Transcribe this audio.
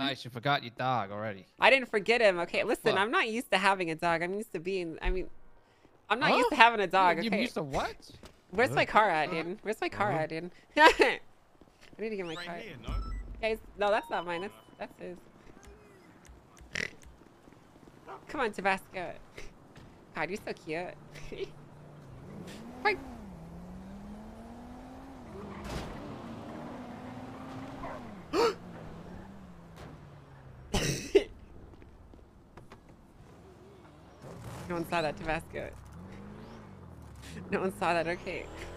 Nice, you forgot your dog already. I didn't forget him. Okay, listen, What? I'm not used to having a dog. I'm used to being. I mean, I'm not used to having a dog. You Okay. used to what? Where's my car at, dude? Where's my car at, dude? I need to get my car. Here, no? Guys, no, that's not mine. That's his. Come on, Tabasco. God, you're so cute. Right. No one saw that, Tabasco. No one saw that, okay.